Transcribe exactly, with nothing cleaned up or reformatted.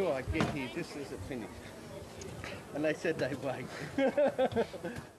sure I'd get here just as it finished. And they said they'd wait.